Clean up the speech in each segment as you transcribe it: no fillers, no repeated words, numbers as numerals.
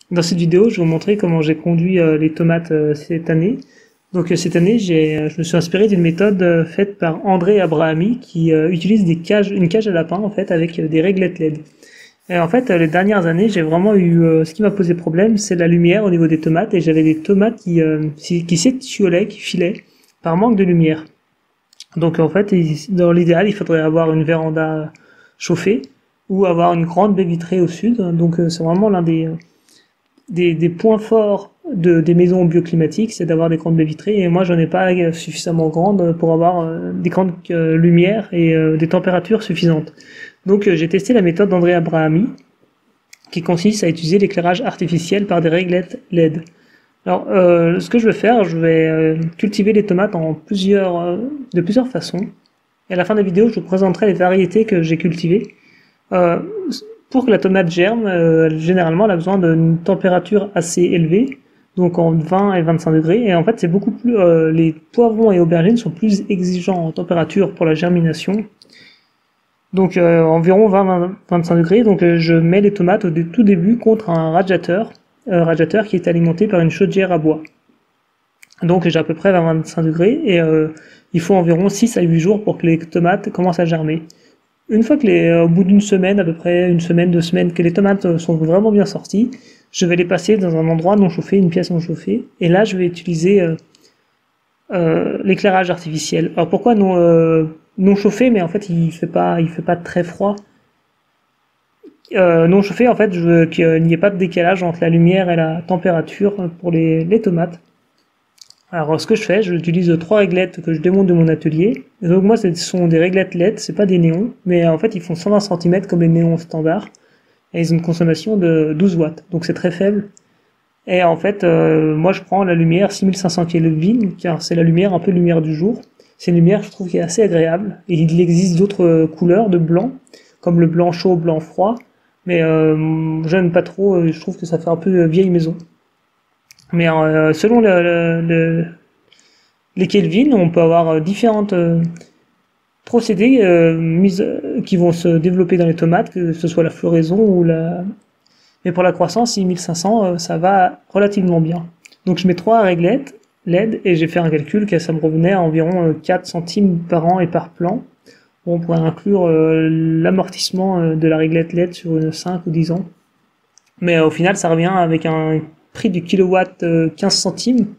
Dans cette vidéo, je vais vous montrer comment j'ai conduit les tomates cette année. Donc cette année, je me suis inspiré d'une méthode faite par André Abrahami qui utilise une cage à lapin en fait avec des réglettes LED. Et en fait, les dernières années, j'ai vraiment eu ce qui m'a posé problème, c'est la lumière au niveau des tomates et j'avais des tomates qui s'étiolaient, qui filaient par manque de lumière. Donc en fait, dans l'idéal, il faudrait avoir une véranda chauffée ou avoir une grande baie vitrée au sud. Donc c'est vraiment l'un des points forts des maisons bioclimatiques, c'est d'avoir des grandes baies vitrées. Et moi, j'en ai pas suffisamment grandes pour avoir des grandes lumières et des températures suffisantes. Donc, j'ai testé la méthode d'André Abrahami, qui consiste à utiliser l'éclairage artificiel par des réglettes LED. Alors, ce que je vais faire, je vais cultiver les tomates de plusieurs façons. Et à la fin de la vidéo, je vous présenterai les variétés que j'ai cultivées. Euh, pour que la tomate germe, généralement, elle a besoin d'une température assez élevée, donc entre 20 et 25 degrés. Et en fait, c'est beaucoup plus. Les poivrons et aubergines sont plus exigeants en température pour la germination. Donc environ 20-25 degrés. Donc je mets les tomates au tout début contre un radiateur qui est alimenté par une chaudière à bois. Donc j'ai à peu près 20-25 degrés et il faut environ 6 à 8 jours pour que les tomates commencent à germer. Une fois que au bout d'une semaine, à peu près une semaine, 2 semaines, que les tomates sont vraiment bien sorties, je vais les passer dans un endroit non chauffé, une pièce non chauffée. Et là, je vais utiliser l'éclairage artificiel. Alors pourquoi non chauffé, mais en fait il fait pas très froid. Non chauffé, en fait, je veux qu'il n'y ait pas de décalage entre la lumière et la température pour les tomates. Alors ce que je fais, j'utilise 3 réglettes que je démonte de mon atelier. Et donc moi ce sont des réglettes LED, c'est pas des néons, mais en fait ils font 120 cm comme les néons standards. Et ils ont une consommation de 12 watts, donc c'est très faible. Et en fait, moi je prends la lumière 6500 Kelvin, car c'est la lumière, un peu lumière du jour. C'est une lumière, je trouve, qui est assez agréable. Et il existe d'autres couleurs de blanc, comme le blanc chaud, blanc froid. Mais j'aime pas trop, je trouve que ça fait un peu vieille maison. Mais selon les Kelvin, on peut avoir différentes procédés qui vont se développer dans les tomates, que ce soit la floraison ou la... Mais pour la croissance, 6500, ça va relativement bien. Donc je mets 3 réglettes LED et j'ai fait un calcul que ça me revenait à environ 4 centimes par an et par plan. Bon, on pourrait inclure l'amortissement de la réglette LED sur 5 ou 10 ans. Mais au final, ça revient avec un prix du kilowatt 15 centimes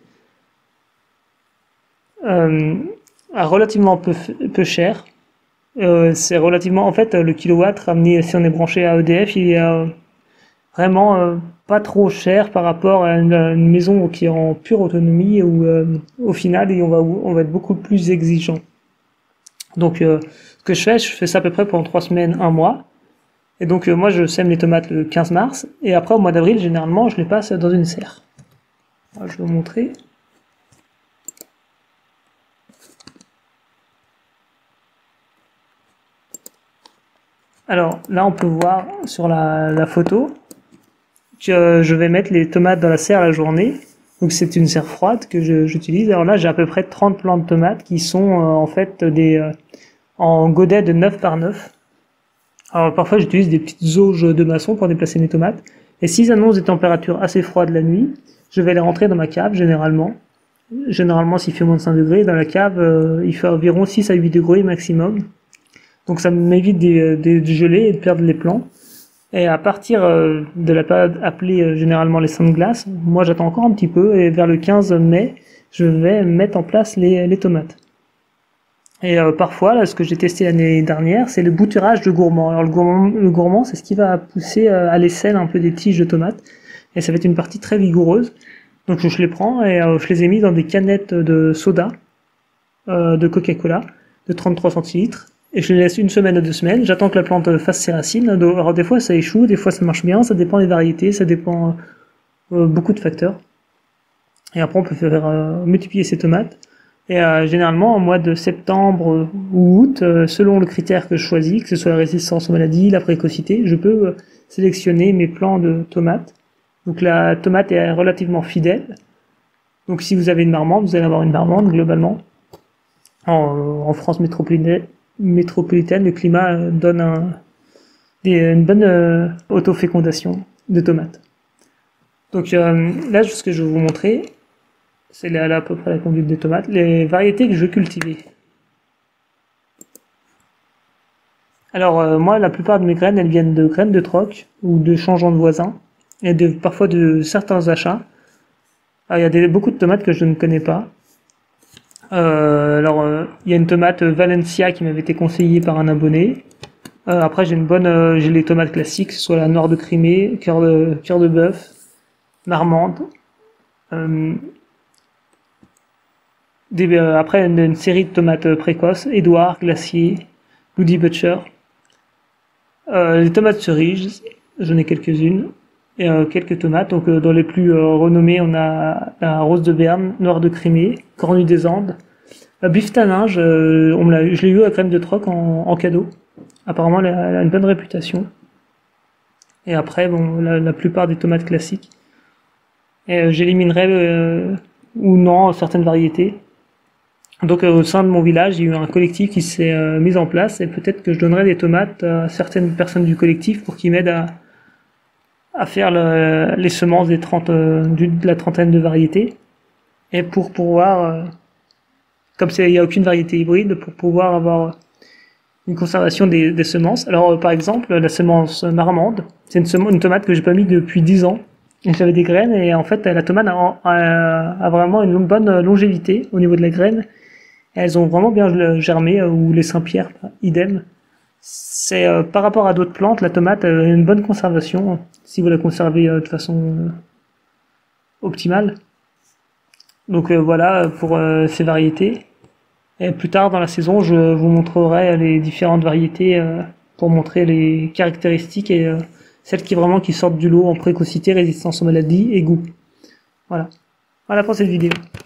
à relativement peu cher. C'est relativement, en fait, le kilowatt ramené, si on est branché à EDF, il est vraiment pas trop cher par rapport à une maison qui est en pure autonomie où au final on va être beaucoup plus exigeant. Donc ce que je fais ça à peu près pendant 3 semaines, un mois. Et donc moi je sème les tomates le 15 mars et après au mois d'avril généralement je les passe dans une serre. Alors, je vais vous montrer. Alors là on peut voir sur la photo que je vais mettre les tomates dans la serre la journée. Donc c'est une serre froide que j'utilise. Alors là j'ai à peu près 30 plants de tomates qui sont en fait en godet de 9 par 9. Alors parfois j'utilise des petites auges de maçon pour déplacer mes tomates. Et s'ils annoncent des températures assez froides la nuit, je vais les rentrer dans ma cave généralement. Généralement s'il fait moins de 5 degrés, dans la cave il fait environ 6 à 8 degrés maximum. Donc ça m'évite de geler et de perdre les plants. Et à partir de la période appelée généralement les seins de glace, moi j'attends encore un petit peu et vers le 15 mai, je vais mettre en place les tomates. Et parfois, là, ce que j'ai testé l'année dernière, c'est le bouturage de gourmand. Alors le gourmand, c'est ce qui va pousser à l'aisselle un peu des tiges de tomates. Et ça va être une partie très vigoureuse. Donc je les prends et je les ai mis dans des canettes de soda, de Coca-Cola, de 33 centilitres. Et je les laisse une semaine à 2 semaines. J'attends que la plante fasse ses racines. Alors des fois ça échoue, des fois ça marche bien. Ça dépend des variétés, ça dépend beaucoup de facteurs. Et après on peut faire multiplier ces tomates. Et généralement au mois de septembre ou août, selon le critère que je choisis, que ce soit la résistance aux maladies, la précocité, je peux sélectionner mes plants de tomates. Donc la tomate est relativement fidèle. Donc si vous avez une marmande, vous allez avoir une marmande globalement. En France métropolitaine, le climat donne une bonne autofécondation de tomates. Donc là, ce que je vais vous montrer, c'est là, à peu près la conduite des tomates, les variétés que je cultivais. Alors moi, la plupart de mes graines, elles viennent de graines de troc ou de changeants de voisins et parfois de certains achats. Il y a beaucoup de tomates que je ne connais pas. Il y a une tomate Valencia qui m'avait été conseillée par un abonné. Après, j'ai les tomates classiques, soit la noire de Crimée, cœur de bœuf, marmande. Euh, Après, une série de tomates précoces, Édouard, Glacier, Woody Butcher. Les tomates cerises, j'en ai quelques-unes. Et quelques tomates. Donc, dans les plus renommées, on a la rose de Berne, noire de Crimée, cornue des Andes. Bif tanin, je l'ai eu à graines de troc en cadeau. Apparemment, elle a une bonne réputation. Et après, bon, la plupart des tomates classiques. Et j'éliminerai ou non certaines variétés. Donc au sein de mon village, il y a eu un collectif qui s'est mis en place et peut-être que je donnerai des tomates à certaines personnes du collectif pour qu'ils m'aident à faire les semences de la trentaine de variétés. Et pour pouvoir, comme il n'y a aucune variété hybride, pour pouvoir avoir une conservation des semences. Alors par exemple, la semence marmande, c'est une tomate que j'ai pas mis depuis 10 ans. J'avais des graines et en fait la tomate a vraiment une bonne longévité au niveau de la graine. Elles ont vraiment bien germé, ou les Saint-Pierre, idem. C'est par rapport à d'autres plantes, la tomate a une bonne conservation si vous la conservez de façon optimale. Donc voilà pour ces variétés. Et plus tard dans la saison, je vous montrerai les différentes variétés pour montrer les caractéristiques et celles qui sortent du lot en précocité, résistance aux maladies et goût. Voilà. Voilà pour cette vidéo.